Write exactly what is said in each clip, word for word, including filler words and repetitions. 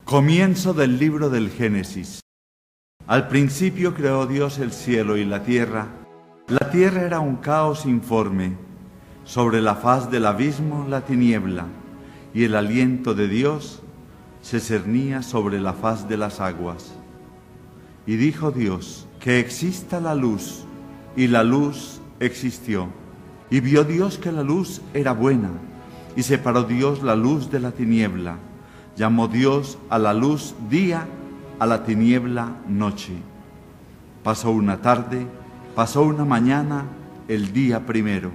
Comienzo del libro del Génesis. Al principio creó Dios el cielo y la tierra. La tierra era un caos informe. Sobre la faz del abismo la tiniebla, y el aliento de Dios se cernía sobre la faz de las aguas. Y dijo Dios, que exista la luz, y la luz existió. Y vio Dios que la luz era buena, y separó Dios la luz de la tiniebla. Llamó Dios a la luz día, a la tiniebla noche. Pasó una tarde, pasó una mañana, el día primero.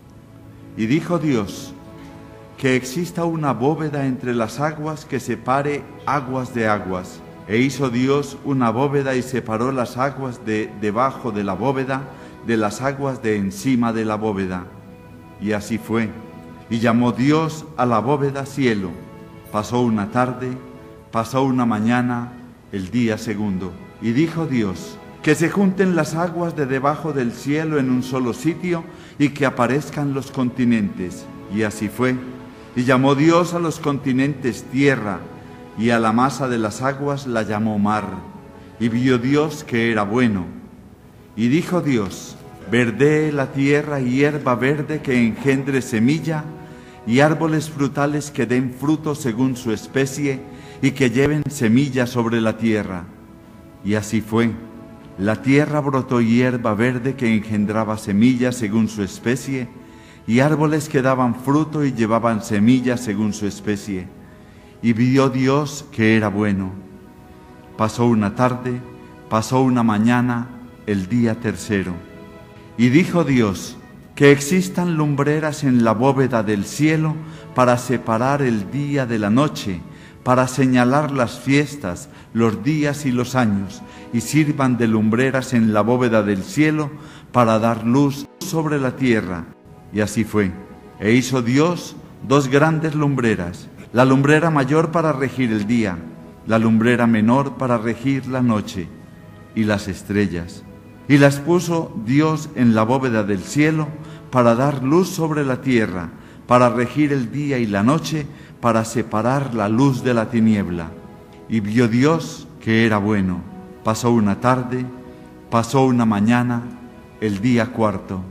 Y dijo Dios, que exista una bóveda entre las aguas que separe aguas de aguas. E hizo Dios una bóveda y separó las aguas de debajo de la bóveda de las aguas de encima de la bóveda. Y así fue. Y llamó Dios a la bóveda cielo. Pasó una tarde, pasó una mañana, el día segundo. Y dijo Dios, que se junten las aguas de debajo del cielo en un solo sitio y que aparezcan los continentes. Y así fue. Y llamó Dios a los continentes tierra, y a la masa de las aguas la llamó mar. Y vio Dios que era bueno. Y dijo Dios, verdee la tierra y hierba verde que engendre semilla, y árboles frutales que den fruto según su especie, y que lleven semilla sobre la tierra. Y así fue. La tierra brotó hierba verde que engendraba semilla según su especie, y árboles que daban fruto y llevaban semilla según su especie. Y vio Dios que era bueno. Pasó una tarde, pasó una mañana, el día tercero. Y dijo Dios, que existan lumbreras en la bóveda del cielo para separar el día de la noche, para señalar las fiestas, los días y los años, y sirvan de lumbreras en la bóveda del cielo para dar luz sobre la tierra. Y así fue. E hizo Dios dos grandes lumbreras, la lumbrera mayor para regir el día, la lumbrera menor para regir la noche, y las estrellas. Y las puso Dios en la bóveda del cielo para dar luz sobre la tierra, para regir el día y la noche, para separar la luz de la tiniebla. Y vio Dios que era bueno. Pasó una tarde, pasó una mañana, el día cuarto.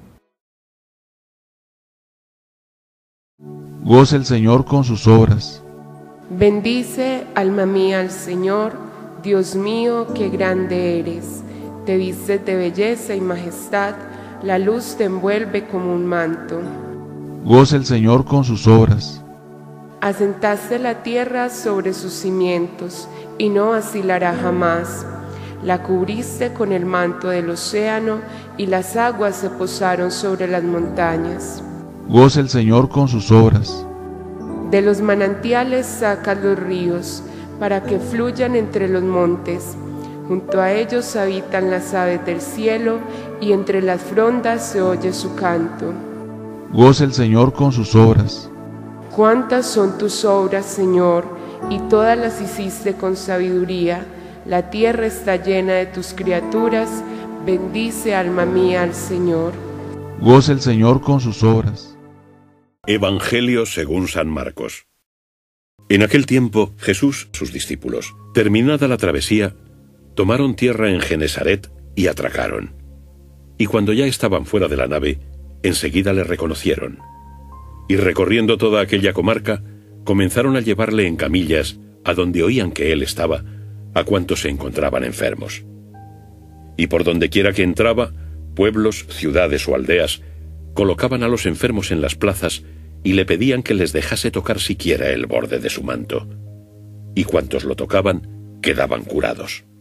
Goza el Señor con sus obras. Bendice, alma mía, al Señor. Dios mío, qué grande eres. Te vistes de belleza y majestad, la luz te envuelve como un manto. Goza el Señor con sus obras. Asentaste la tierra sobre sus cimientos, y no vacilará jamás. La cubriste con el manto del océano, y las aguas se posaron sobre las montañas. Goza el Señor con sus obras. De los manantiales sacas los ríos, para que fluyan entre los montes. Junto a ellos habitan las aves del cielo, y entre las frondas se oye su canto. Goza el Señor con sus obras. Cuántas son tus obras, Señor, y todas las hiciste con sabiduría. La tierra está llena de tus criaturas. Bendice, alma mía, al Señor. Goza el Señor con sus obras. Evangelio según San Marcos. En aquel tiempo, Jesús, sus discípulos, terminada la travesía, tomaron tierra en Genesaret y atracaron. Y cuando ya estaban fuera de la nave, enseguida le reconocieron. Y recorriendo toda aquella comarca, comenzaron a llevarle en camillas a donde oían que él estaba, a cuantos se encontraban enfermos. Y por donde quiera que entraba, pueblos, ciudades o aldeas, colocaban a los enfermos en las plazas y le pedían que les dejase tocar siquiera el borde de su manto. Y cuantos lo tocaban, quedaban curados.